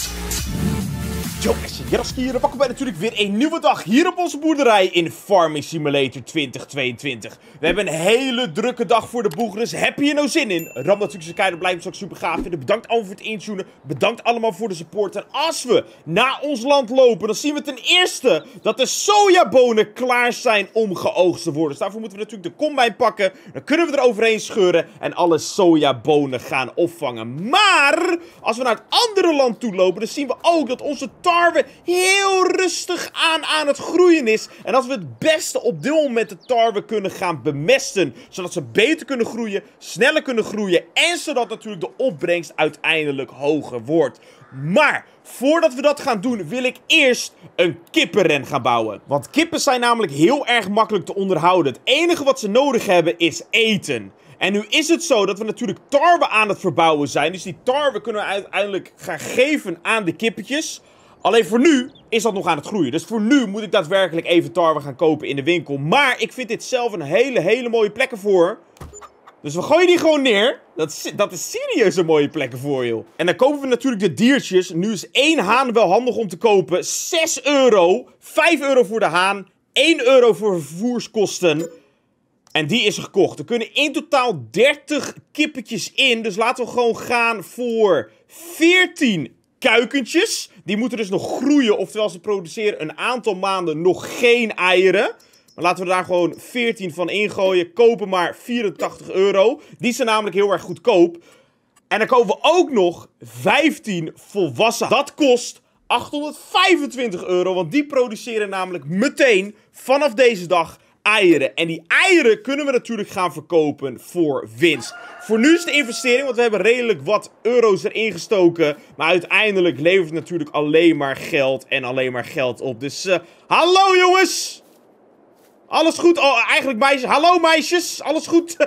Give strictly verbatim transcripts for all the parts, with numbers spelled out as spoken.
Yo, Jaroski hier. Dan pakken wij natuurlijk weer een nieuwe dag hier op onze boerderij in Farming Simulator twintig tweeëntwintig. We hebben een hele drukke dag voor de boeg, dus heb je er nou zin in? Ram natuurlijk zijn kijken, blijft het ook super gaaf vinden. Bedankt allemaal voor het intunen. Bedankt allemaal voor de support. En als we naar ons land lopen, dan zien we ten eerste dat de sojabonen klaar zijn om geoogst te worden. Dus daarvoor moeten we natuurlijk de combine pakken. Dan kunnen we er overheen scheuren en alle sojabonen gaan opvangen. Maar als we naar het andere land toe lopen, dan zien we ook dat onze tarwe heel rustig aan aan het groeien is. En als we het beste op dit moment de tarwe kunnen gaan bemesten, zodat ze beter kunnen groeien, sneller kunnen groeien en zodat natuurlijk de opbrengst uiteindelijk hoger wordt. Maar voordat we dat gaan doen, wil ik eerst een kippenren gaan bouwen. Want kippen zijn namelijk heel erg makkelijk te onderhouden. Het enige wat ze nodig hebben is eten. En nu is het zo dat we natuurlijk tarwe aan het verbouwen zijn. Dus die tarwe kunnen we uiteindelijk gaan geven aan de kippetjes. Alleen voor nu is dat nog aan het groeien. Dus voor nu moet ik daadwerkelijk even tarwe gaan kopen in de winkel. Maar ik vind dit zelf een hele, hele mooie plek ervoor. Dus we gooien die gewoon neer. Dat is, dat is serieus een mooie plek ervoor, joh. En dan kopen we natuurlijk de diertjes. Nu is één haan wel handig om te kopen. zes euro. vijf euro voor de haan. één euro voor vervoerskosten. En die is gekocht. Er kunnen in totaal dertig kippetjes in. Dus laten we gewoon gaan voor veertien kuikentjes. Die moeten dus nog groeien. Oftewel, ze produceren een aantal maanden nog geen eieren. Maar laten we daar gewoon veertien van ingooien. Kopen maar vierentachtig euro. Die zijn namelijk heel erg goedkoop. En dan kopen we ook nog vijftien volwassen. Dat kost achthonderdvijfentwintig euro. Want die produceren namelijk meteen vanaf deze dag eieren. En die eieren kunnen we natuurlijk gaan verkopen voor winst. Voor nu is de investering, want we hebben redelijk wat euro's erin gestoken. Maar uiteindelijk levert het natuurlijk alleen maar geld en alleen maar geld op. Dus uh, hallo jongens! Alles goed? Oh, eigenlijk meisjes. Hallo meisjes, alles goed?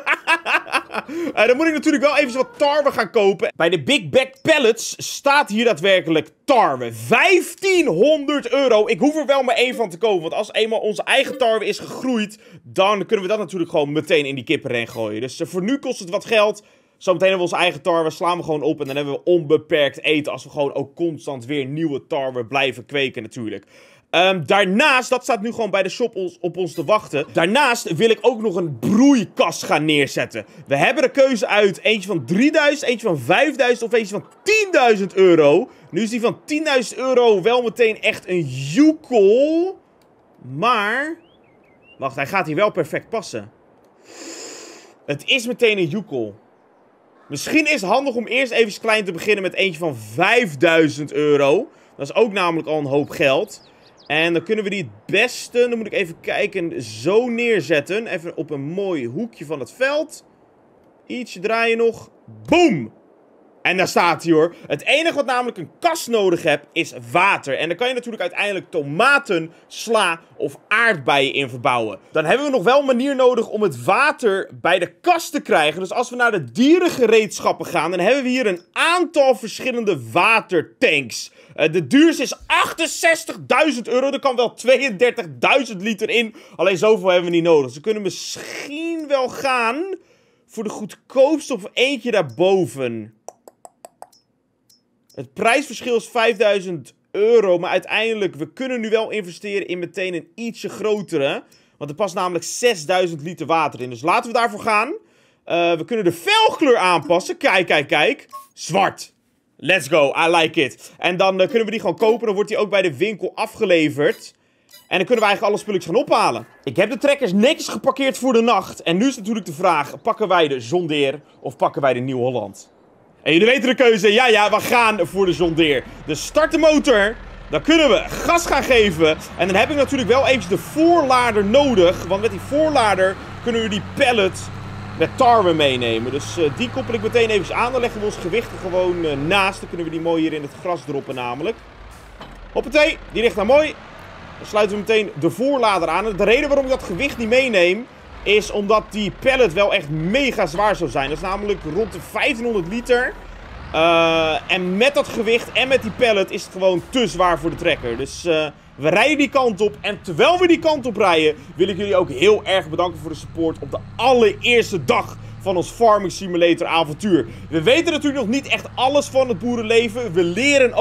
uh, dan moet ik natuurlijk wel even wat tarwe gaan kopen. Bij de Big Bag Pallets staat hier daadwerkelijk tarwe. vijftienhonderd euro. Ik hoef er wel maar één van te kopen. Want als eenmaal onze eigen tarwe is gegroeid, dan kunnen we dat natuurlijk gewoon meteen in die kippenren gooien. Dus uh, voor nu kost het wat geld. Zometeen hebben we onze eigen tarwe, slaan we gewoon op en dan hebben we onbeperkt eten. Als we gewoon ook constant weer nieuwe tarwe blijven kweken natuurlijk. Um, daarnaast, dat staat nu gewoon bij de shop ons, op ons te wachten. Daarnaast wil ik ook nog een broeikast gaan neerzetten. We hebben de keuze uit eentje van drieduizend, eentje van vijfduizend of eentje van tienduizend euro. Nu is die van tienduizend euro wel meteen echt een joekel. Maar, wacht, hij gaat hier wel perfect passen. Het is meteen een joekel. Misschien is het handig om eerst even klein te beginnen met eentje van vijfduizend euro. Dat is ook namelijk al een hoop geld. En dan kunnen we die het beste, dan moet ik even kijken, zo neerzetten. Even op een mooi hoekje van het veld. Ietsje draaien nog. Boom! En daar staat hij hoor. Het enige wat namelijk een kast nodig hebt, is water. En dan kan je natuurlijk uiteindelijk tomaten, sla of aardbeien in verbouwen. Dan hebben we nog wel een manier nodig om het water bij de kast te krijgen. Dus als we naar de dierengereedschappen gaan, dan hebben we hier een aantal verschillende watertanks. Uh, de duurste is achtenzestigduizend euro. Er kan wel tweeëndertigduizend liter in. Alleen zoveel hebben we niet nodig. Dus we kunnen misschien wel gaan voor de goedkoopste of eentje daarboven. Het prijsverschil is vijfduizend euro. Maar uiteindelijk, we kunnen nu wel investeren in meteen een ietsje grotere. Want er past namelijk zesduizend liter water in. Dus laten we daarvoor gaan. Uh, we kunnen de velkleur aanpassen. Kijk, kijk, kijk. Zwart. Let's go, I like it. En dan uh, kunnen we die gewoon kopen. Dan wordt die ook bij de winkel afgeleverd. En dan kunnen we eigenlijk alle spulletjes gaan ophalen. Ik heb de trekkers netjes geparkeerd voor de nacht. En nu is natuurlijk de vraag, pakken wij de John Deere of pakken wij de Nieuw Holland? En jullie weten de keuze. Ja, ja, we gaan voor de John Deere. Dus start de motor. Dan kunnen we gas gaan geven. En dan heb ik natuurlijk wel eventjes de voorlader nodig. Want met die voorlader kunnen we die pallet met tarwe meenemen. Dus uh, die koppel ik meteen even aan. Dan leggen we ons gewicht er gewoon uh, naast. Dan kunnen we die mooi hier in het gras droppen namelijk. Hoppatee, die ligt daar mooi. Dan sluiten we meteen de voorlader aan. En de reden waarom ik dat gewicht niet meeneem is omdat die pallet wel echt mega zwaar zou zijn. Dat is namelijk rond de vijftienhonderd liter. Uh, en met dat gewicht en met die pallet is het gewoon te zwaar voor de trekker. Dus uh, we rijden die kant op. En terwijl we die kant op rijden, wil ik jullie ook heel erg bedanken voor de support op de allereerste dag van ons Farming Simulator avontuur. We weten natuurlijk nog niet echt alles van het boerenleven. We leren ook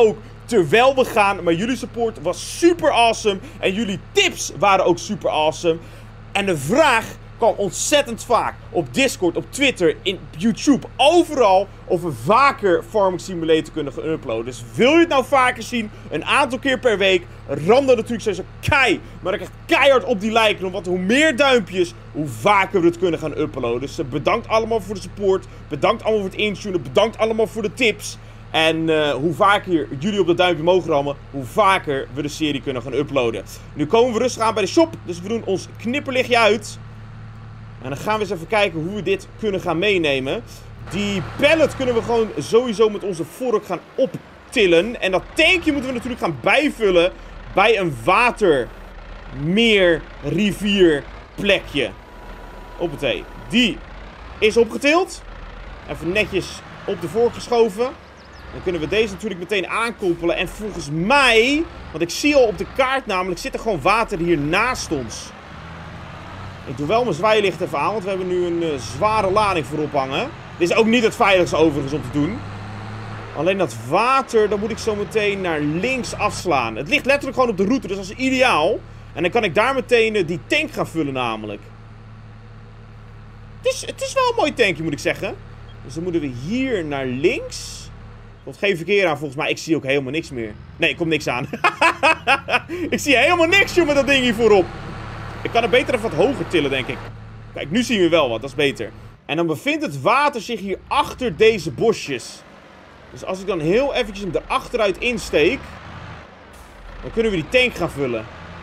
terwijl we gaan. Maar jullie support was super awesome. En jullie tips waren ook super awesome. En de vraag kwam ontzettend vaak op Discord, op Twitter, in YouTube, overal, of we vaker Farming Simulator kunnen gaan uploaden. Dus wil je het nou vaker zien, een aantal keer per week, ram dan natuurlijk sowieso kei, maar ik echt keihard op die like, want hoe meer duimpjes, hoe vaker we het kunnen gaan uploaden. Dus uh, bedankt allemaal voor de support, bedankt allemaal voor het intunen, bedankt allemaal voor de tips. En uh, hoe vaker jullie op dat duimpje mogen rammen, hoe vaker we de serie kunnen gaan uploaden. Nu komen we rustig aan bij de shop, dus we doen ons knipperlichtje uit. En dan gaan we eens even kijken hoe we dit kunnen gaan meenemen. Die pallet kunnen we gewoon sowieso met onze vork gaan optillen. En dat tankje moeten we natuurlijk gaan bijvullen bij een water, meer, rivier plekje. Hoppatee. Die is opgetild. Even netjes op de vork geschoven. Dan kunnen we deze natuurlijk meteen aankoppelen. En volgens mij, want ik zie al op de kaart namelijk, zit er gewoon water hier naast ons. Ik doe wel mijn zwaailicht even aan, want we hebben nu een uh, zware lading voorop hangen. Dit is ook niet het veiligste overigens om te doen. Alleen dat water, dan moet ik zo meteen naar links afslaan. Het ligt letterlijk gewoon op de route, dus dat is ideaal. En dan kan ik daar meteen uh, die tank gaan vullen namelijk. Het is, het is wel een mooi tankje, moet ik zeggen. Dus dan moeten we hier naar links. Komt geen verkeer aan volgens mij. Ik zie ook helemaal niks meer. Nee, er komt niks aan. Ik zie helemaal niks, joh, met dat ding hier voorop. Ik kan het beter even wat hoger tillen, denk ik. Kijk, nu zien we wel wat. Dat is beter. En dan bevindt het water zich hier achter deze bosjes. Dus als ik dan heel eventjes hem erachteruit insteek, dan kunnen we die tank gaan vullen.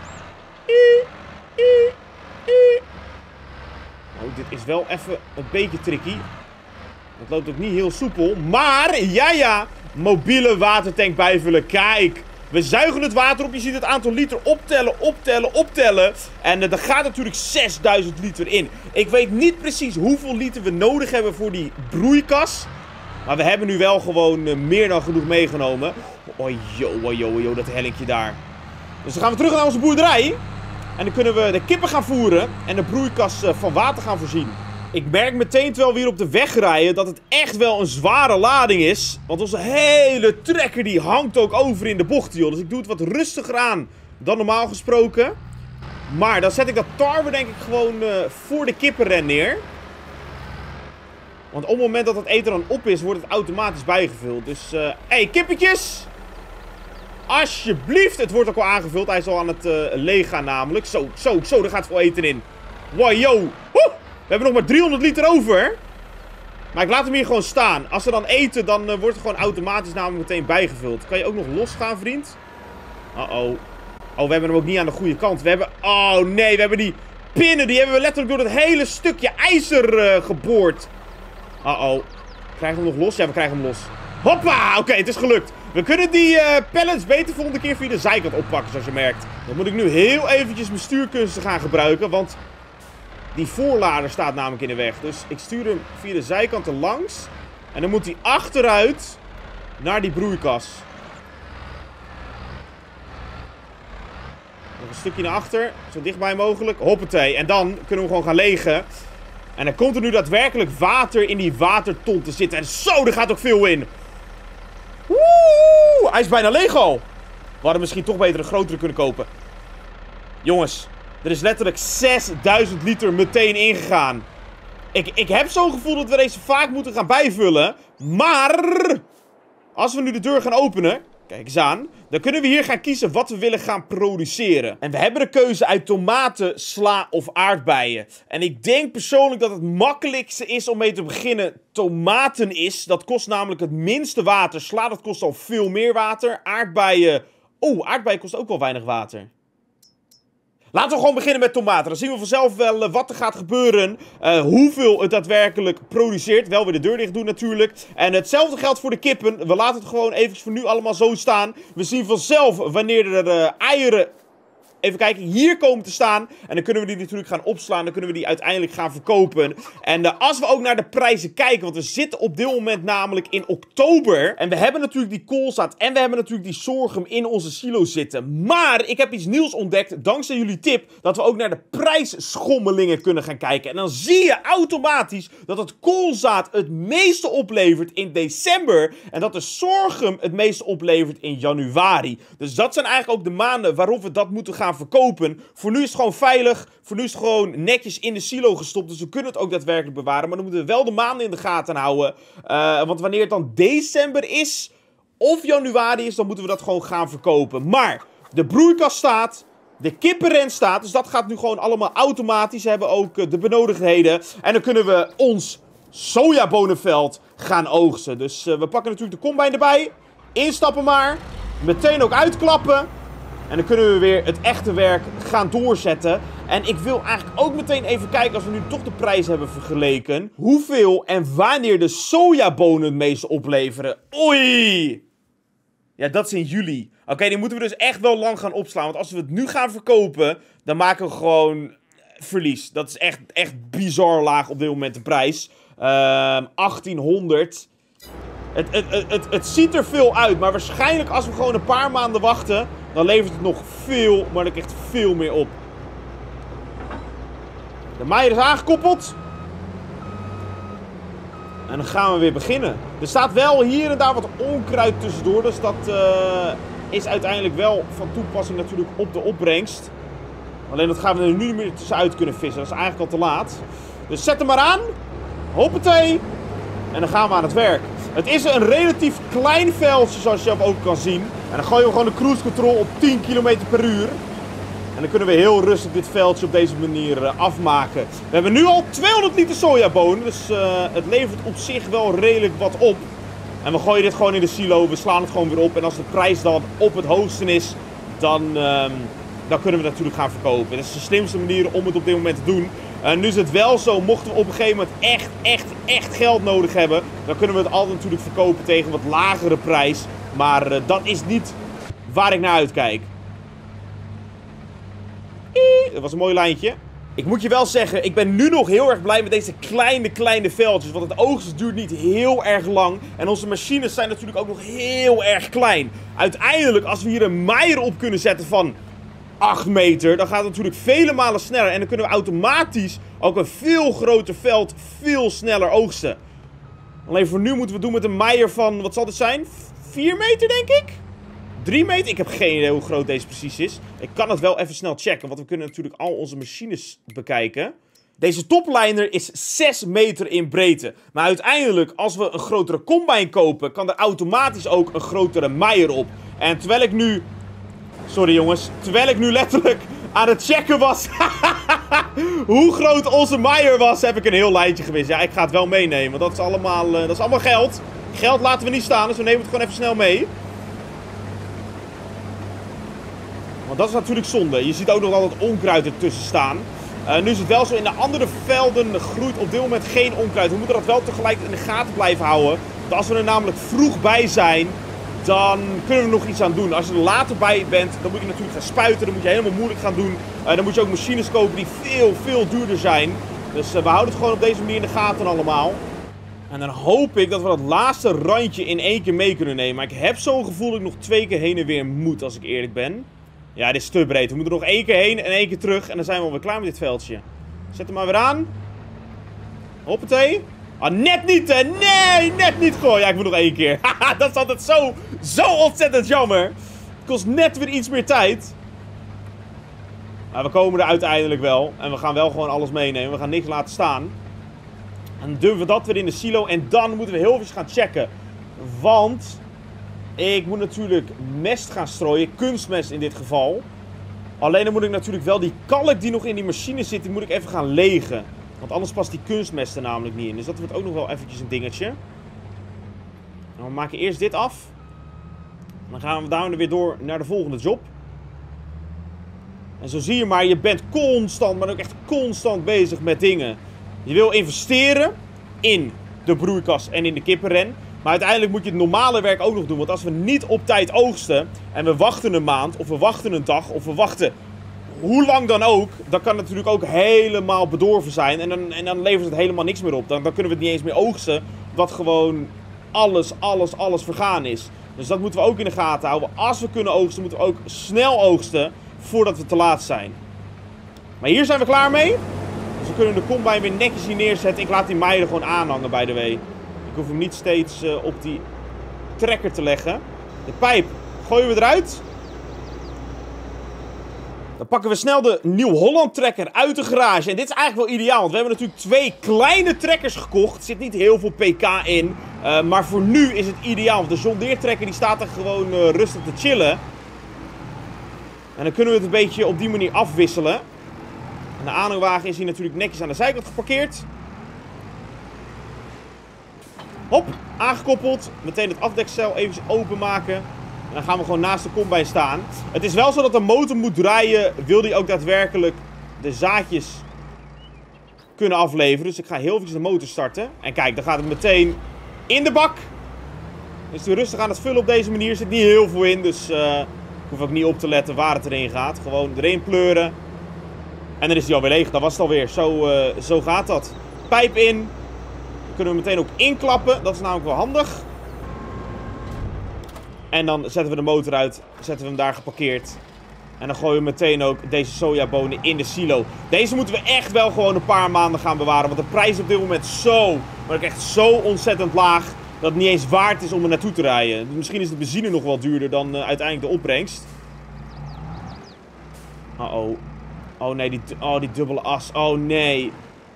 Oh, dit is wel even een beetje tricky. Dat loopt ook niet heel soepel. Maar, ja ja, mobiele watertank bijvullen. Kijk. We zuigen het water op. Je ziet het aantal liter optellen, optellen, optellen. En uh, er gaat natuurlijk zesduizend liter in. Ik weet niet precies hoeveel liter we nodig hebben voor die broeikas. Maar we hebben nu wel gewoon uh, meer dan genoeg meegenomen. Oh yo, oh yo, oh yo, dat hellinkje daar. Dus dan gaan we terug naar onze boerderij. En dan kunnen we de kippen gaan voeren. En de broeikas uh, van water gaan voorzien. Ik merk meteen terwijl we hier op de weg rijden dat het echt wel een zware lading is. Want onze hele trekker die hangt ook over in de bocht, joh. Dus ik doe het wat rustiger aan dan normaal gesproken. Maar dan zet ik dat tarwe denk ik gewoon uh, voor de kippenren neer. Want op het moment dat het eten dan op is, wordt het automatisch bijgevuld. Dus, hé, uh, hey, kippetjes! Alsjeblieft, het wordt ook al aangevuld. Hij is al aan het uh, leeggaan namelijk. Zo, zo, zo, daar gaat veel eten in. Wow, yo! Woe! We hebben nog maar driehonderd liter over. Maar ik laat hem hier gewoon staan. Als ze dan eten, dan uh, wordt het gewoon automatisch namelijk meteen bijgevuld. Kan je ook nog losgaan, vriend? Uh-oh. Oh, we hebben hem ook niet aan de goede kant. We hebben... Oh, nee. We hebben die pinnen. Die hebben we letterlijk door het hele stukje ijzer uh, geboord. Uh-oh. Krijgen we hem nog los? Ja, we krijgen hem los. Hoppa! Oké, okay, het is gelukt. We kunnen die uh, pallets beter volgende keer via de zijkant oppakken, zoals je merkt. Dan moet ik nu heel eventjes mijn stuurkunsten gaan gebruiken, want... Die voorlader staat namelijk in de weg. Dus ik stuur hem via de zijkant er langs. En dan moet hij achteruit naar die broeikas. Nog een stukje naar achter. Zo dichtbij mogelijk. Hoppatee. En dan kunnen we gewoon gaan legen. En dan komt er nu daadwerkelijk water in die waterton te zitten. En zo, er gaat ook veel in. Woe! Hij is bijna leeg al. We hadden misschien toch beter een grotere kunnen kopen. Jongens. Er is letterlijk zesduizend liter meteen ingegaan. Ik, ik heb zo'n gevoel dat we deze vaak moeten gaan bijvullen. Maar als we nu de deur gaan openen, kijk eens aan, dan kunnen we hier gaan kiezen wat we willen gaan produceren. En we hebben de keuze uit tomaten, sla of aardbeien. En ik denk persoonlijk dat het makkelijkste is om mee te beginnen tomaten is. Dat kost namelijk het minste water. Sla, dat kost al veel meer water. Aardbeien, oh, aardbeien kost ook wel weinig water. Laten we gewoon beginnen met tomaten. Dan zien we vanzelf wel uh, wat er gaat gebeuren. Uh, hoeveel het daadwerkelijk produceert. Wel weer de deur dicht doen natuurlijk. En hetzelfde geldt voor de kippen. We laten het gewoon even voor nu allemaal zo staan. We zien vanzelf wanneer er uh, eieren even kijken, hier komen te staan. En dan kunnen we die natuurlijk gaan opslaan. Dan kunnen we die uiteindelijk gaan verkopen. En uh, als we ook naar de prijzen kijken, want we zitten op dit moment namelijk in oktober. En we hebben natuurlijk die koolzaad en we hebben natuurlijk die sorghum in onze silo zitten. Maar ik heb iets nieuws ontdekt, dankzij jullie tip, dat we ook naar de prijsschommelingen kunnen gaan kijken. En dan zie je automatisch dat het koolzaad het meeste oplevert in december. En dat de sorghum het meeste oplevert in januari. Dus dat zijn eigenlijk ook de maanden waarop we dat moeten gaan verkopen. Voor nu is het gewoon veilig. Voor nu is het gewoon netjes in de silo gestopt. Dus we kunnen het ook daadwerkelijk bewaren. Maar dan moeten we wel de maanden in de gaten houden. Uh, want wanneer het dan december is, of januari is, dan moeten we dat gewoon gaan verkopen. Maar de broeikas staat. De kippenren staat. Dus dat gaat nu gewoon allemaal automatisch. We hebben ook uh, de benodigdheden. En dan kunnen we ons sojabonenveld gaan oogsten. Dus uh, we pakken natuurlijk de combine erbij. Instappen maar. Meteen ook uitklappen. En dan kunnen we weer het echte werk gaan doorzetten. En ik wil eigenlijk ook meteen even kijken, als we nu toch de prijs hebben vergeleken, hoeveel en wanneer de sojabonen het meeste opleveren. Oei! Ja, dat is in juli. Oké, okay, die moeten we dus echt wel lang gaan opslaan. Want als we het nu gaan verkopen, dan maken we gewoon verlies. Dat is echt, echt bizar laag op dit moment de prijs. Uh, achttienhonderd. Het, het, het, het, het ziet er veel uit, maar waarschijnlijk als we gewoon een paar maanden wachten, dan levert het nog veel, maar dan echt veel meer op. De maaier is aangekoppeld. En dan gaan we weer beginnen. Er staat wel hier en daar wat onkruid tussendoor, dus dat uh, is uiteindelijk wel van toepassing natuurlijk op de opbrengst. Alleen dat gaan we er nu niet meer tussenuit kunnen vissen, dat is eigenlijk al te laat. Dus zet hem maar aan. Hoppatee. En dan gaan we aan het werk. Het is een relatief klein veldje, zoals je ook kan zien. En dan gooien we gewoon de cruise control op tien kilometer per uur. En dan kunnen we heel rustig dit veldje op deze manier uh, afmaken. We hebben nu al tweehonderd liter sojabonen, dus uh, het levert op zich wel redelijk wat op. En we gooien dit gewoon in de silo, we slaan het gewoon weer op. En als de prijs dan op het hoogste is, dan, uh, dan kunnen we het natuurlijk gaan verkopen. Dat is de slimste manier om het op dit moment te doen. Uh, nu is het wel zo, mochten we op een gegeven moment echt, echt, echt geld nodig hebben, dan kunnen we het altijd natuurlijk verkopen tegen een wat lagere prijs. Maar uh, dat is niet waar ik naar uitkijk. Dat was een mooi lijntje. Ik moet je wel zeggen, ik ben nu nog heel erg blij met deze kleine, kleine veldjes. Want het oogsten duurt niet heel erg lang. En onze machines zijn natuurlijk ook nog heel erg klein. Uiteindelijk, als we hier een maaier op kunnen zetten van acht meter, dan gaat het natuurlijk vele malen sneller. En dan kunnen we automatisch ook een veel groter veld veel sneller oogsten. Alleen voor nu moeten we het doen met een maaier van, wat zal dit zijn? vier meter, denk ik? drie meter? Ik heb geen idee hoe groot deze precies is. Ik kan het wel even snel checken, want we kunnen natuurlijk al onze machines bekijken. Deze topliner is zes meter in breedte. Maar uiteindelijk, als we een grotere combine kopen, kan er automatisch ook een grotere maaier op. En terwijl ik nu... Sorry jongens. Terwijl ik nu letterlijk aan het checken was hoe groot onze maaier was, heb ik een heel lijntje gemist. Ja, ik ga het wel meenemen, want dat is allemaal, uh, dat is allemaal geld. Geld laten we niet staan, dus we nemen het gewoon even snel mee. Want dat is natuurlijk zonde. Je ziet ook nog al het onkruid ertussen staan. Uh, nu is het wel zo, in de andere velden groeit op dit moment geen onkruid. We moeten dat wel tegelijk in de gaten blijven houden. Want als we er namelijk vroeg bij zijn, dan kunnen we er nog iets aan doen. Als je er later bij bent, dan moet je natuurlijk gaan spuiten. Dan moet je helemaal moeilijk gaan doen. Uh, dan moet je ook machines kopen die veel, veel duurder zijn. Dus uh, we houden het gewoon op deze manier in de gaten allemaal. En dan hoop ik dat we dat laatste randje in één keer mee kunnen nemen. Maar ik heb zo'n gevoel dat ik nog twee keer heen en weer moet, als ik eerlijk ben. Ja, dit is te breed. We moeten nog één keer heen en één keer terug. En dan zijn we alweer klaar met dit veldje. Zet hem maar weer aan. Hoppatee. Ah, net niet, hè. Nee, net niet. Goh, ja, ik moet nog één keer. Haha, dat is altijd zo, zo ontzettend jammer. Het kost net weer iets meer tijd. Maar we komen er uiteindelijk wel. En we gaan wel gewoon alles meenemen. We gaan niks laten staan. En dan durven we dat weer in de silo. En dan moeten we heel even gaan checken. Want ik moet natuurlijk mest gaan strooien. Kunstmest in dit geval. Alleen dan moet ik natuurlijk wel die kalk die nog in die machine zit, die moet ik even gaan legen. Want anders past die kunstmest er namelijk niet in. Dus dat wordt ook nog wel eventjes een dingetje. Nou, we maken eerst dit af. Dan gaan we daarna weer door naar de volgende job. En zo zie je maar, je bent constant, maar ook echt constant bezig met dingen. Je wil investeren in de broeikas en in de kippenren. Maar uiteindelijk moet je het normale werk ook nog doen. Want als we niet op tijd oogsten en we wachten een maand, of we wachten een dag, of we wachten hoe lang dan ook, dan kan het natuurlijk ook helemaal bedorven zijn. En dan, en dan levert het helemaal niks meer op. Dan, dan kunnen we het niet eens meer oogsten. Dat gewoon alles, alles, alles vergaan is. Dus dat moeten we ook in de gaten houden. Als we kunnen oogsten, moeten we ook snel oogsten. Voordat we te laat zijn. Maar hier zijn we klaar mee. Dus we kunnen de combine weer netjes hier neerzetten. Ik laat die meiden gewoon aanhangen, by the way. Ik hoef hem niet steeds uh, op die trekker te leggen. De pijp gooien we eruit. Dan pakken we snel de Nieuw-Holland trekker uit de garage. En dit is eigenlijk wel ideaal, want we hebben natuurlijk twee kleine trekkers gekocht. Er zit niet heel veel pk in. Uh, maar voor nu is het ideaal, want de John Deere trekker die staat er gewoon uh, rustig te chillen. En dan kunnen we het een beetje op die manier afwisselen. En de aanhangwagen is hier natuurlijk netjes aan de zijkant geparkeerd. Hop, aangekoppeld. Meteen het afdekcel even openmaken. En dan gaan we gewoon naast de combine staan. Het is wel zo dat de motor moet draaien. Wil die ook daadwerkelijk de zaadjes kunnen afleveren. Dus ik ga heel even de motor starten. En kijk, dan gaat het meteen in de bak. Is hij rustig aan het vullen op deze manier. Er zit niet heel veel in. Dus uh, ik hoef ook niet op te letten waar het erin gaat. Gewoon erin pleuren. En dan is hij alweer leeg. Dat was het alweer. Zo, uh, zo gaat dat. Pijp in. Dan kunnen we meteen ook inklappen. Dat is namelijk wel handig. En dan zetten we de motor uit. Zetten we hem daar geparkeerd. En dan gooien we meteen ook deze sojabonen in de silo. Deze moeten we echt wel gewoon een paar maanden gaan bewaren. Want de prijs is op dit moment zo, maar ook echt zo ontzettend laag. Dat het niet eens waard is om er naartoe te rijden. Misschien is de benzine nog wel duurder dan uh, uiteindelijk de opbrengst. Uh oh. Oh nee, die, oh, die dubbele as. Oh nee.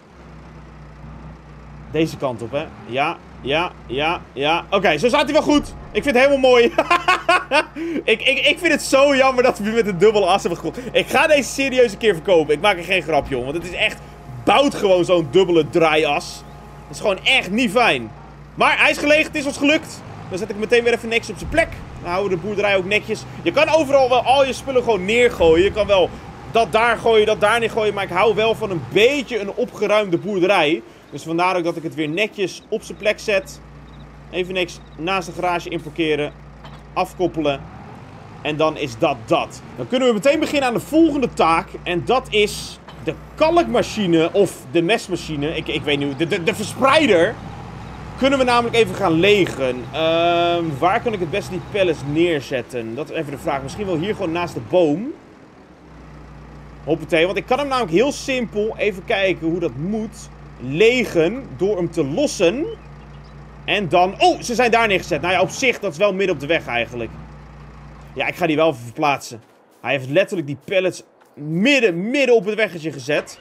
Deze kant op, hè. Ja, ja, ja, ja. Oké, okay, zo staat hij wel goed. Ik vind het helemaal mooi. ik, ik, ik vind het zo jammer dat we met een dubbele as hebben gekocht. Ik ga deze serieus een keer verkopen. Ik maak er geen grapje om. Want het is echt... Bouwt gewoon zo'n dubbele draaias. Dat is gewoon echt niet fijn. Maar hij is gelegen. Het is ons gelukt. Dan zet ik meteen weer even netjes op zijn plek. Dan houden we de boerderij ook netjes. Je kan overal wel al je spullen gewoon neergooien. Je kan wel dat daar gooien, dat daar neer gooien. Maar ik hou wel van een beetje een opgeruimde boerderij. Dus vandaar ook dat ik het weer netjes op zijn plek zet. Even niks naast de garage inparkeren. Afkoppelen. En dan is dat dat. Dan kunnen we meteen beginnen aan de volgende taak. En dat is de kalkmachine of de mestmachine. Ik, ik weet niet. De, de, de verspreider. Kunnen we namelijk even gaan legen. Uh, waar kan ik het beste die pallets neerzetten? Dat is even de vraag. Misschien wel hier gewoon naast de boom. Hoppatee. Want ik kan hem namelijk heel simpel. Even kijken hoe dat moet. Legen door hem te lossen. En dan... Oh, ze zijn daar neergezet. Nou ja, op zich, dat is wel midden op de weg eigenlijk. Ja, ik ga die wel even verplaatsen. Hij heeft letterlijk die pallets midden, midden op het weggetje gezet.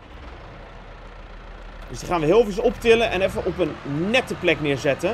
Dus die gaan we heel even optillen en even op een nette plek neerzetten.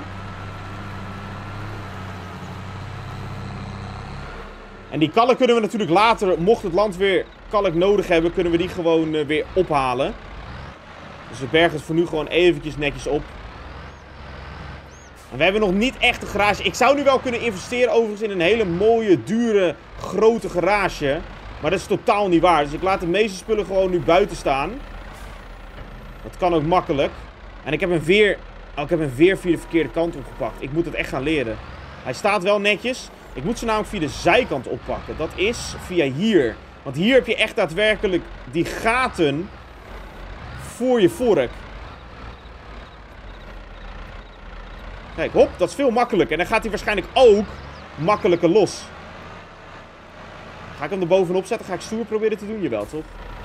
En die kalk kunnen we natuurlijk later, mocht het land weer kalk nodig hebben, kunnen we die gewoon uh, weer ophalen. Dus we bergen het voor nu gewoon eventjes netjes op. En we hebben nog niet echt een garage. Ik zou nu wel kunnen investeren overigens in een hele mooie, dure, grote garage. Maar dat is totaal niet waar. Dus ik laat de meeste spullen gewoon nu buiten staan. Dat kan ook makkelijk. En ik heb een veer... Oh, ik heb een veer via de verkeerde kant opgepakt. Ik moet het echt gaan leren. Hij staat wel netjes. Ik moet ze namelijk via de zijkant oppakken. Dat is via hier. Want hier heb je echt daadwerkelijk die gaten voor je vork. Kijk, hop, dat is veel makkelijker. En dan gaat hij waarschijnlijk ook makkelijker los. Ga ik hem er bovenop zetten? Ga ik stoer proberen te doen? Jawel, toch?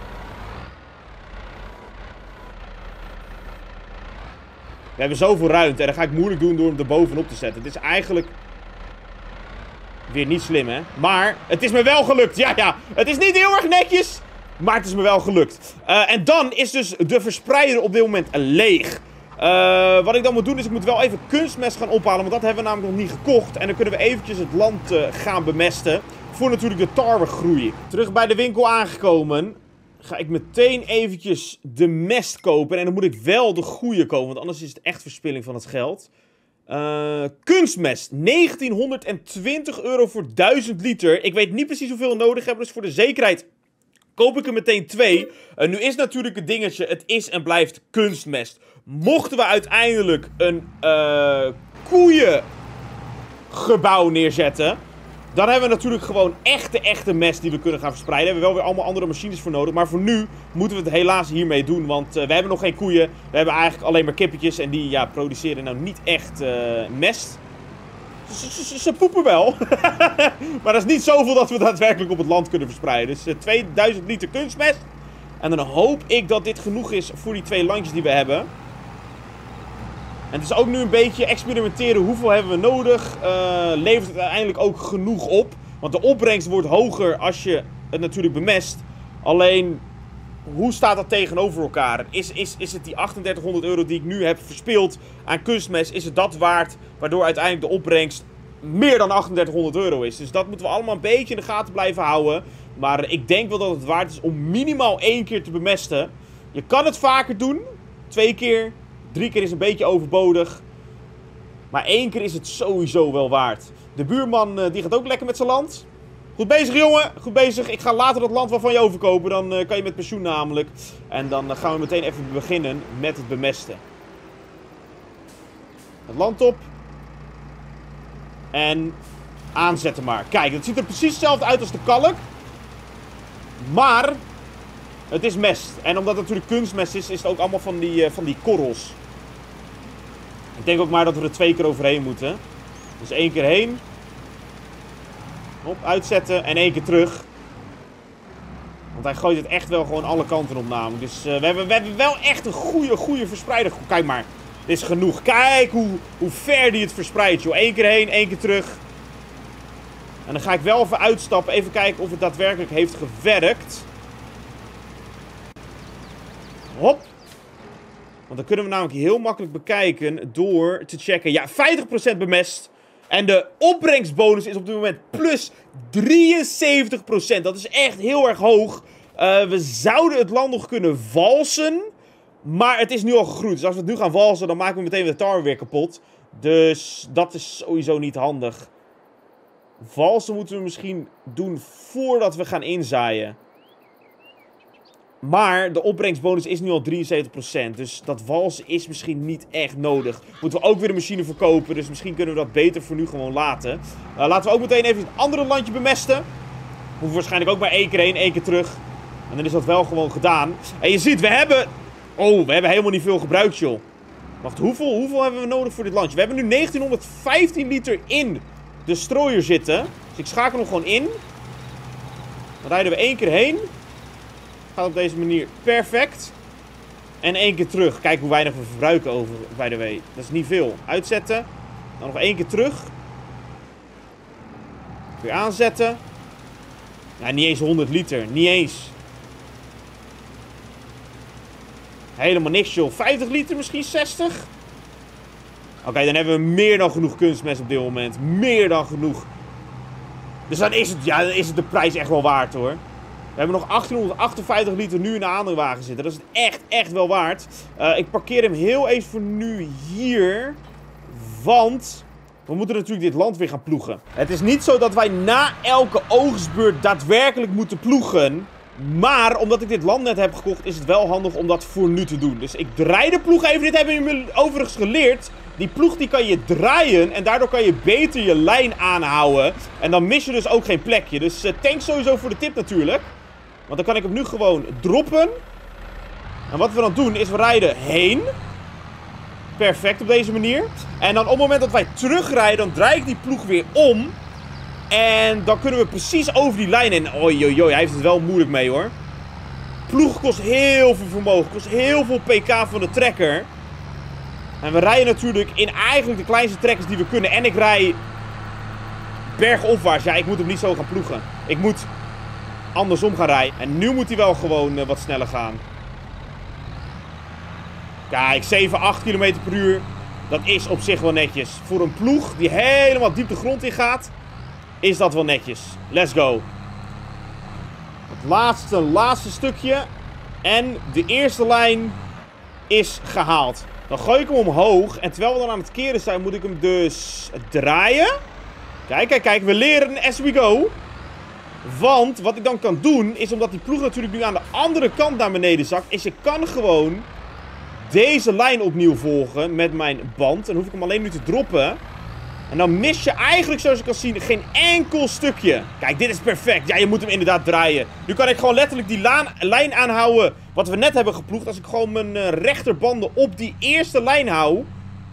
We hebben zoveel ruimte en dan ga ik moeilijk doen door hem er bovenop te zetten. Het is eigenlijk weer niet slim, hè? Maar het is me wel gelukt. Ja, ja. Het is niet heel erg netjes, maar het is me wel gelukt. Uh, en dan is dus de verspreider op dit moment leeg. Uh, wat ik dan moet doen is, ik moet wel even kunstmest gaan ophalen. Want dat hebben we namelijk nog niet gekocht. En dan kunnen we eventjes het land uh, gaan bemesten. Voor natuurlijk de tarwegroei. Terug bij de winkel aangekomen. Ga ik meteen eventjes de mest kopen. En dan moet ik wel de goede kopen. Want anders is het echt verspilling van het geld. Uh, kunstmest. negentienhonderdtwintig euro voor duizend liter. Ik weet niet precies hoeveel we nodig hebben. Dus voor de zekerheid koop ik er meteen twee. Uh, nu is natuurlijk het dingetje. Het is en blijft kunstmest. Mochten we uiteindelijk een uh, koeiengebouw neerzetten, Dan hebben we natuurlijk gewoon echte, echte mest die we kunnen gaan verspreiden. Daar hebben we wel weer allemaal andere machines voor nodig. Maar voor nu moeten we het helaas hiermee doen. Want uh, we hebben nog geen koeien. We hebben eigenlijk alleen maar kippetjes. En die ja, produceren nou niet echt uh, mest. Ze poepen wel. Maar dat is niet zoveel dat we daadwerkelijk op het land kunnen verspreiden. Dus uh, tweeduizend liter kunstmest. En dan hoop ik dat dit genoeg is voor die twee landjes die we hebben. En het is ook nu een beetje experimenteren. Hoeveel hebben we nodig? Uh, levert het uiteindelijk ook genoeg op? Want de opbrengst wordt hoger als je het natuurlijk bemest. Alleen, hoe staat dat tegenover elkaar? Is, is, is het die achtendertighonderd euro die ik nu heb verspild aan kunstmest? Is het dat waard? Waardoor uiteindelijk de opbrengst meer dan achtendertighonderd euro is. Dus dat moeten we allemaal een beetje in de gaten blijven houden. Maar ik denk wel dat het waard is om minimaal één keer te bemesten. Je kan het vaker doen. Twee keer. Drie keer is een beetje overbodig. Maar één keer is het sowieso wel waard. De buurman uh, die gaat ook lekker met zijn land. Goed bezig, jongen. Goed bezig. Ik ga later dat land wel van je overkopen. Dan uh, kan je met pensioen namelijk. En dan uh, gaan we meteen even beginnen met het bemesten. Het land op. En aanzetten maar. Kijk, het ziet er precies hetzelfde uit als de kalk. Maar het is mest. En omdat het natuurlijk kunstmest is, is het ook allemaal van die, uh, van die korrels. Ik denk ook maar dat we er twee keer overheen moeten. Dus één keer heen. Hop, uitzetten en één keer terug. Want hij gooit het echt wel gewoon alle kanten op namelijk. Dus uh, we, hebben, we hebben wel echt een goede, goede verspreider. Kijk maar, dit is genoeg. Kijk hoe, hoe ver die het verspreidt, joh. Eén keer heen, één keer terug. En dan ga ik wel even uitstappen. Even kijken of het daadwerkelijk heeft gewerkt. Hop. Want dan kunnen we namelijk heel makkelijk bekijken door te checken. Ja, vijftig procent bemest. En de opbrengstbonus is op dit moment plus drieënzeventig procent. Dat is echt heel erg hoog. Uh, we zouden het land nog kunnen valsen. Maar het is nu al gegroeid. Dus als we het nu gaan valsen, dan maken we meteen de tarwe weer kapot. Dus dat is sowieso niet handig. Valsen moeten we misschien doen voordat we gaan inzaaien. Maar de opbrengstbonus is nu al drieënzeventig procent. Dus dat walsen is misschien niet echt nodig. Moeten we ook weer een machine verkopen. Dus misschien kunnen we dat beter voor nu gewoon laten. Uh, laten we ook meteen even het andere landje bemesten. Hoeven waarschijnlijk ook maar één keer heen, één keer terug. En dan is dat wel gewoon gedaan. En je ziet, we hebben... Oh, we hebben helemaal niet veel gebruikt, joh. Wacht, hoeveel, hoeveel hebben we nodig voor dit landje? We hebben nu negentienhonderdvijftien liter in de strooier zitten. Dus ik schakel hem gewoon in. Dan rijden we één keer heen. Gaat op deze manier perfect. En één keer terug. Kijk hoe weinig we verbruiken over, by the way. Dat is niet veel. Uitzetten. Dan nog één keer terug. Weer aanzetten. Ja, niet eens honderd liter. Niet eens. Helemaal niks, joh. vijftig liter, misschien zestig. Oké, okay, dan hebben we meer dan genoeg kunstmest op dit moment. Meer dan genoeg. Dus dan is het, ja, dan is het de prijs echt wel waard, hoor. We hebben nog achttienhonderdachtenvijftig liter nu in de aanhangwagen zitten. Dat is echt, echt wel waard. Uh, ik parkeer hem heel even voor nu hier. Want we moeten natuurlijk dit land weer gaan ploegen. Het is niet zo dat wij na elke oogstbeurt daadwerkelijk moeten ploegen. Maar omdat ik dit land net heb gekocht, is het wel handig om dat voor nu te doen. Dus ik draai de ploeg even. Dit hebben jullie overigens geleerd. Die ploeg die kan je draaien en daardoor kan je beter je lijn aanhouden. En dan mis je dus ook geen plekje. Dus uh, thanks sowieso voor de tip natuurlijk. Want dan kan ik hem nu gewoon droppen. En wat we dan doen is we rijden heen. Perfect op deze manier. En dan op het moment dat wij terugrijden, dan draai ik die ploeg weer om. En dan kunnen we precies over die lijn heen. Oei, oei, oei, hij heeft het wel moeilijk mee, hoor. Ploeg kost heel veel vermogen. Kost heel veel pk van de trekker. En we rijden natuurlijk in eigenlijk de kleinste trekkers die we kunnen. En ik rij bergopwaarts. Ja, ik moet hem niet zo gaan ploegen. Ik moet andersom gaan rijden. En nu moet hij wel gewoon uh, wat sneller gaan. Kijk, zeven, acht kilometer per uur. Dat is op zich wel netjes. Voor een ploeg die helemaal diep de grond in gaat, is dat wel netjes. Let's go. Het laatste, laatste stukje. En de eerste lijn is gehaald. Dan gooi ik hem omhoog. En terwijl we dan aan het keren zijn, moet ik hem dus draaien. Kijk, kijk, kijk. We leren as we go. Want wat ik dan kan doen, is omdat die ploeg natuurlijk nu aan de andere kant naar beneden zakt, is ik kan gewoon deze lijn opnieuw volgen met mijn band. Dan hoef ik hem alleen nu te droppen. En dan mis je eigenlijk, zoals je kan zien, geen enkel stukje. Kijk, dit is perfect. Ja, je moet hem inderdaad draaien. Nu kan ik gewoon letterlijk die laan, lijn aanhouden wat we net hebben geploegd. Als ik gewoon mijn uh, rechterbanden op die eerste lijn hou,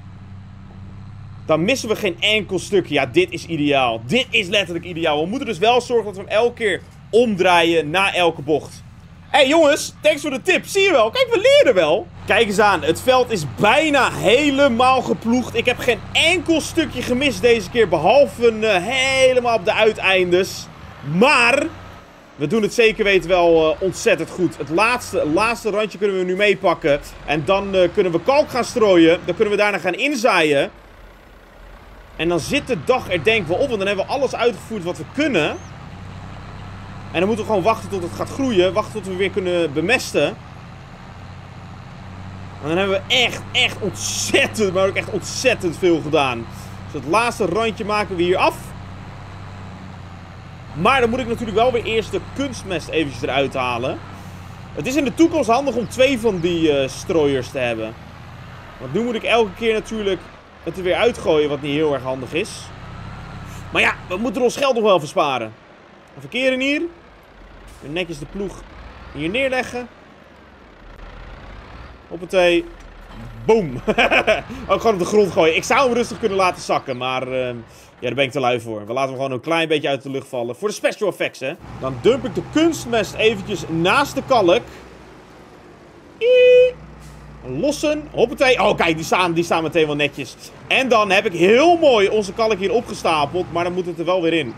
dan missen we geen enkel stukje. Ja, dit is ideaal. Dit is letterlijk ideaal. We moeten dus wel zorgen dat we hem elke keer omdraaien na elke bocht. Hé hey, jongens, thanks voor de tip. Zie je wel? Kijk, we leren wel. Kijk eens aan, het veld is bijna helemaal geploegd. Ik heb geen enkel stukje gemist deze keer, behalve uh, helemaal op de uiteindes. Maar we doen het zeker weten wel uh, ontzettend goed. Het laatste, laatste randje kunnen we nu meepakken. En dan uh, kunnen we kalk gaan strooien. Dan kunnen we daarna gaan inzaaien. En dan zit de dag er denk ik wel op, want dan hebben we alles uitgevoerd wat we kunnen. En dan moeten we gewoon wachten tot het gaat groeien. Wachten tot we weer kunnen bemesten. En dan hebben we echt, echt ontzettend, maar ook echt ontzettend veel gedaan. Dus het laatste randje maken we hier af. Maar dan moet ik natuurlijk wel weer eerst de kunstmest eventjes eruit halen. Het is in de toekomst handig om twee van die uh, strooiers te hebben. Want nu moet ik elke keer natuurlijk het er weer uitgooien, wat niet heel erg handig is. Maar ja, we moeten ons geld nog wel versparen. Een verkeren hier. Weer netjes de ploeg hier neerleggen. Hoppatee. Boom. Ook gewoon op de grond gooien. Ik zou hem rustig kunnen laten zakken, maar uh, ja, daar ben ik te lui voor. We laten hem gewoon een klein beetje uit de lucht vallen. Voor de special effects, hè. Dan dump ik de kunstmest eventjes naast de kalk. Iii. Lossen. Hoppatee. Oh, kijk, die staan, die staan meteen wel netjes. En dan heb ik heel mooi onze kalk hier opgestapeld, maar dan moet het er wel weer in.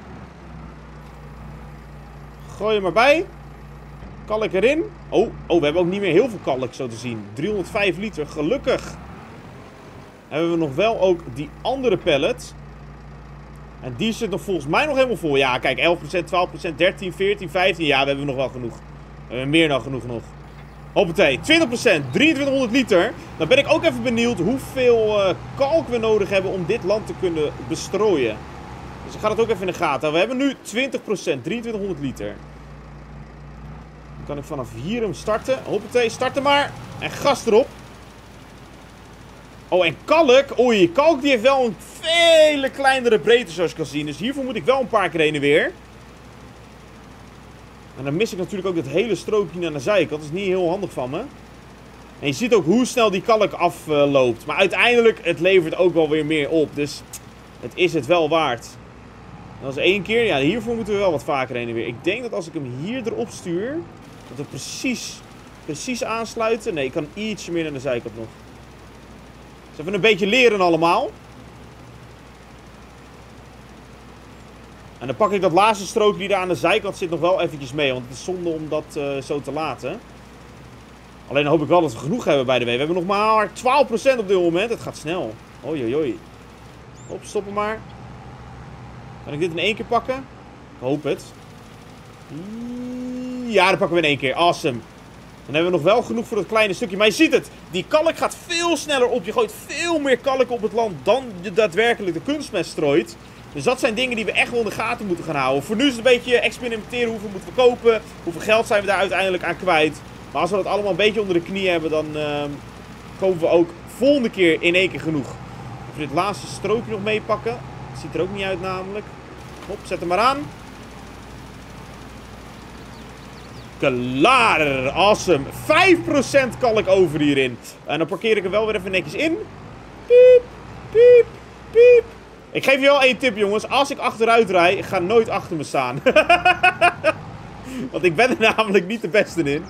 Gooi er maar bij. Kalk erin. Oh, oh, we hebben ook niet meer heel veel kalk zo te zien. driehonderdvijf liter, gelukkig. Hebben we nog wel ook die andere pallet. En die zit nog volgens mij nog helemaal vol. Ja, kijk, elf procent, twaalf procent, dertien, veertien, vijftien. Ja, we hebben nog wel genoeg. We hebben meer dan genoeg nog. Hoppatee, twintig procent, drieëntwintighonderd liter. Dan ben ik ook even benieuwd hoeveel uh, kalk we nodig hebben om dit land te kunnen bestrooien. Dus ik ga dat ook even in de gaten. We hebben nu twintig procent, drieëntwintighonderd liter. Dan kan ik vanaf hier hem starten. Hoppatee, starten maar. En gas erop. Oh, en kalk. Oei, kalk die heeft wel een vele kleinere breedte zoals je kan zien. Dus hiervoor moet ik wel een paar keer heen en weer. En dan mis ik natuurlijk ook dat hele strookje aan de zijkant. Dat is niet heel handig van me. En je ziet ook hoe snel die kalk afloopt. Maar uiteindelijk, het levert ook wel weer meer op. Dus het is het wel waard. Dat is één keer. Ja, hiervoor moeten we wel wat vaker heen en weer. Ik denk dat als ik hem hier erop stuur, dat we precies, precies aansluiten. Nee, ik kan ietsje meer naar de zijkant nog. Dus even een beetje leren allemaal. En dan pak ik dat laatste strookje die daar aan de zijkant zit nog wel eventjes mee. Want het is zonde om dat uh, zo te laten. Alleen dan hoop ik wel dat we genoeg hebben bij de way. We hebben nog maar twaalf procent op dit moment. Het gaat snel. Oei, oei, oei. Hop, stoppen maar. Kan ik dit in één keer pakken? Ik hoop het. Ja, dat pakken we in één keer. Awesome. Dan hebben we nog wel genoeg voor dat kleine stukje. Maar je ziet het. Die kalk gaat veel sneller op. Je gooit veel meer kalk op het land dan je daadwerkelijk de kunstmest strooit. Dus dat zijn dingen die we echt wel in de gaten moeten gaan houden. Voor nu is het een beetje experimenteren. Hoeveel moeten we kopen? Hoeveel geld zijn we daar uiteindelijk aan kwijt? Maar als we dat allemaal een beetje onder de knie hebben, dan uh, kopen we ook volgende keer in één keer genoeg. Even dit laatste strookje nog meepakken. Ziet er ook niet uit namelijk. Hop, zet hem maar aan. Klaar! Awesome. vijf procent kalk over hierin. En dan parkeer ik er wel weer even netjes in. Piep, piep, piep. Ik geef je wel één tip, jongens. Als ik achteruit rij, ga nooit achter me staan. Want ik ben er namelijk niet de beste in.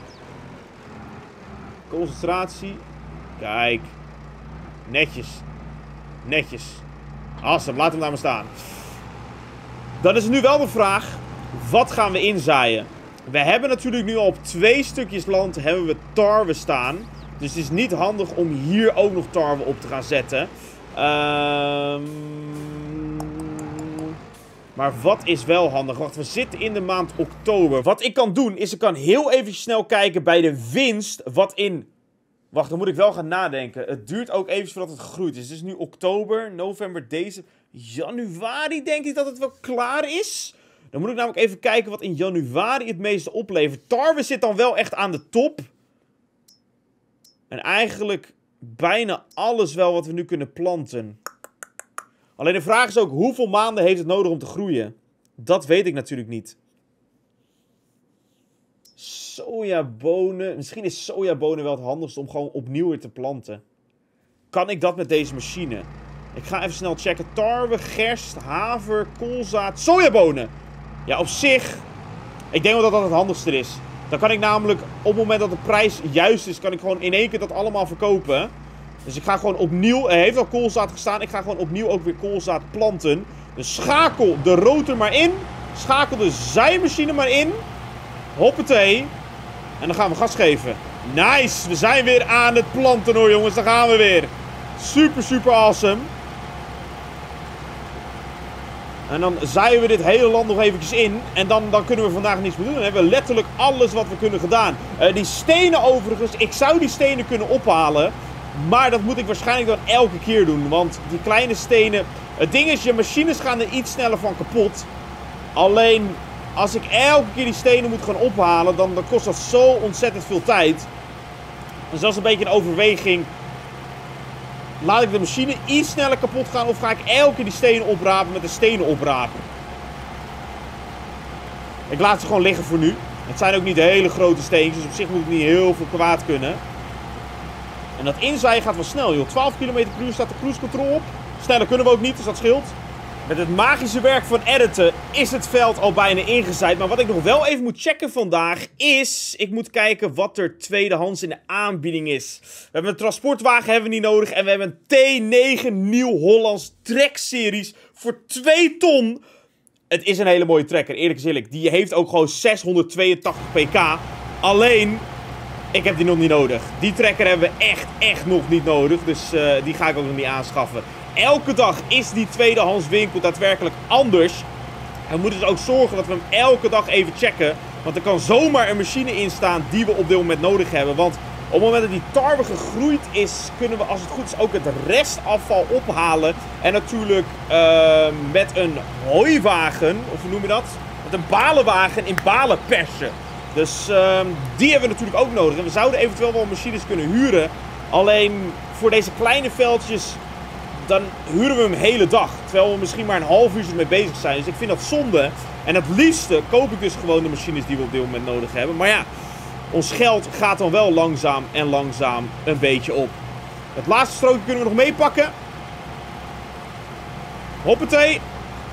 Concentratie. Kijk. Netjes. Netjes. Awesome, laat hem daar maar staan. Dan is nu wel de vraag, wat gaan we inzaaien? We hebben natuurlijk nu al op twee stukjes land hebben we tarwe staan. Dus het is niet handig om hier ook nog tarwe op te gaan zetten. Um... Maar wat is wel handig? Wacht, we zitten in de maand oktober. Wat ik kan doen, is ik kan heel even snel kijken bij de winst wat in... Wacht, dan moet ik wel gaan nadenken. Het duurt ook even voordat het gegroeid is. Het is nu oktober, november, deze... Januari denk ik dat het wel klaar is. Dan moet ik namelijk even kijken wat in januari het meeste oplevert. Tarwe zit dan wel echt aan de top. En eigenlijk bijna alles wel wat we nu kunnen planten. Alleen de vraag is ook, hoeveel maanden heeft het nodig om te groeien? Dat weet ik natuurlijk niet. Sojabonen. Misschien is sojabonen wel het handigste om gewoon opnieuw weer te planten. Kan ik dat met deze machine? Ik ga even snel checken. Tarwe, gerst, haver, koolzaad, sojabonen. Ja, op zich. Ik denk wel dat dat het handigste is. Dan kan ik namelijk op het moment dat de prijs juist is, kan ik gewoon in één keer dat allemaal verkopen. Dus ik ga gewoon opnieuw, er heeft al koolzaad gestaan, ik ga gewoon opnieuw ook weer koolzaad planten. Dus schakel de rotor maar in. Schakel de zaaimachine maar in. Hoppatee. En dan gaan we gas geven. Nice, we zijn weer aan het planten hoor jongens, daar gaan we weer. Super, super awesome. En dan zaaien we dit hele land nog eventjes in. En dan, dan kunnen we vandaag niets meer doen. Dan hebben we letterlijk alles wat we kunnen gedaan. Uh, die stenen overigens, ik zou die stenen kunnen ophalen. Maar dat moet ik waarschijnlijk dan elke keer doen. Want die kleine stenen... Het ding is, je machines gaan er iets sneller van kapot. Alleen, als ik elke keer die stenen moet gaan ophalen, dan, dan kost dat zo ontzettend veel tijd. Dus dat is een beetje een overweging. Laat ik de machine iets sneller kapot gaan of ga ik elke keer die stenen oprapen met de stenen oprapen? Ik laat ze gewoon liggen voor nu. Het zijn ook niet hele grote steentjes, dus op zich moet het niet heel veel kwaad kunnen. En dat inzaaien gaat wel snel, joh. twaalf kilometer per uur staat de cruise control op. Sneller kunnen we ook niet, dus dat scheelt. Met het magische werk van editen is het veld al bijna ingezaaid. Maar wat ik nog wel even moet checken vandaag is... Ik moet kijken wat er tweedehands in de aanbieding is. We hebben een transportwagen hebben we niet nodig. En we hebben een T negen Nieuw-Hollands Trek-series voor twee ton. Het is een hele mooie trekker, eerlijk is eerlijk. Die heeft ook gewoon zeshonderdtweeëntachtig pk. Alleen... Ik heb die nog niet nodig. Die trekker hebben we echt, echt nog niet nodig. Dus uh, die ga ik ook nog niet aanschaffen. Elke dag is die tweedehands winkel daadwerkelijk anders. We moeten dus ook zorgen dat we hem elke dag even checken. Want er kan zomaar een machine in staan die we op dit moment nodig hebben. Want op het moment dat die tarwe gegroeid is, kunnen we als het goed is ook het restafval ophalen. En natuurlijk uh, met een hooiwagen, of hoe noem je dat? Met een balenwagen in balen persen. Dus uh, die hebben we natuurlijk ook nodig. En we zouden eventueel wel machines kunnen huren. Alleen voor deze kleine veldjes, dan huren we hem de hele dag. Terwijl we misschien maar een half uur mee bezig zijn. Dus ik vind dat zonde. En het liefste koop ik dus gewoon de machines die we op dit moment nodig hebben. Maar ja, ons geld gaat dan wel langzaam en langzaam een beetje op. Het laatste strookje kunnen we nog meepakken. Hoppatee.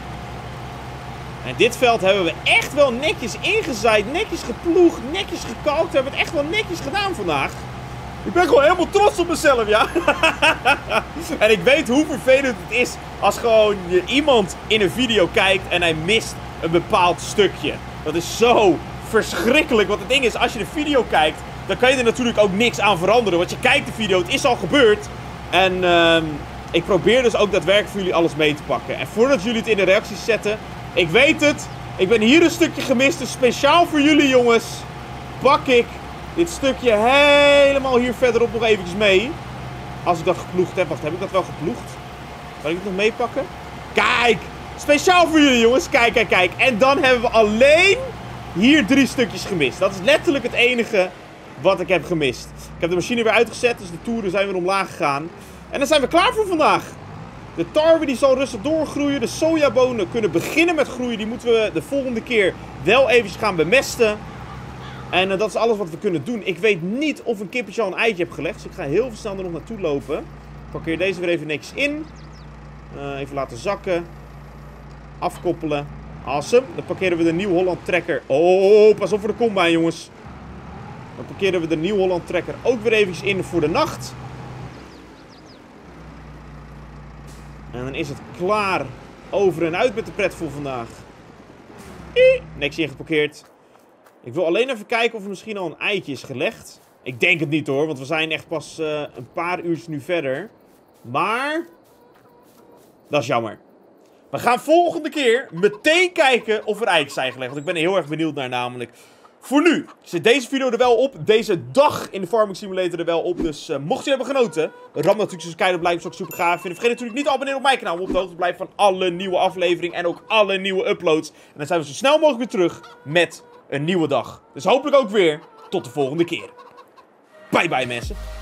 En dit veld hebben we echt wel netjes ingezaaid, netjes geploegd, netjes gekalkt. We hebben het echt wel netjes gedaan vandaag. Ik ben gewoon helemaal trots op mezelf, ja. En ik weet hoe vervelend het is als gewoon je iemand in een video kijkt en hij mist een bepaald stukje. Dat is zo verschrikkelijk. Want het ding is, als je de video kijkt, dan kan je er natuurlijk ook niks aan veranderen. Want je kijkt de video, het is al gebeurd. En uh, ik probeer dus ook daadwerkelijk voor jullie alles mee te pakken. En voordat jullie het in de reacties zetten... Ik weet het. Ik ben hier een stukje gemist. Dus speciaal voor jullie jongens. Pak ik dit stukje helemaal hier verderop nog eventjes mee. Als ik dat geploegd heb. Wacht, heb ik dat wel geploegd? Kan ik het nog meepakken? Kijk. Speciaal voor jullie jongens. Kijk, kijk, kijk. En dan hebben we alleen hier drie stukjes gemist. Dat is letterlijk het enige wat ik heb gemist. Ik heb de machine weer uitgezet. Dus de toeren zijn weer omlaag gegaan. En dan zijn we klaar voor vandaag. De tarwe die zal rustig doorgroeien. De sojabonen kunnen beginnen met groeien. Die moeten we de volgende keer wel eventjes gaan bemesten. En uh, dat is alles wat we kunnen doen. Ik weet niet of een kippetje al een eitje heeft gelegd. Dus ik ga heel veel snel er nog naartoe lopen. Ik parkeer deze weer even netjes in. Uh, even laten zakken. Afkoppelen. Awesome. Dan parkeren we de Nieuw-Holland trekker. Oh, pas op voor de combine jongens. Dan parkeren we de Nieuw-Holland trekker ook weer eventjes in voor de nacht. En dan is het klaar over en uit met de pret voor vandaag. Ie, niks ingeparkeerd. Ik wil alleen even kijken of er misschien al een eitje is gelegd. Ik denk het niet hoor, want we zijn echt pas uh, een paar uurtjes nu verder. Maar... dat is jammer. We gaan volgende keer meteen kijken of er eitjes zijn gelegd. Want ik ben er heel erg benieuwd naar namelijk. Voor nu zit deze video er wel op. Deze dag in de Farming Simulator er wel op. Dus uh, mocht je hebben genoten, ram natuurlijk subscribe, blijf ook super gaaf vinden. Vergeet natuurlijk niet te abonneren op mijn kanaal om op de hoogte te blijven van alle nieuwe afleveringen. En ook alle nieuwe uploads. En dan zijn we zo snel mogelijk weer terug met een nieuwe dag. Dus hopelijk ook weer tot de volgende keer. Bye bye mensen.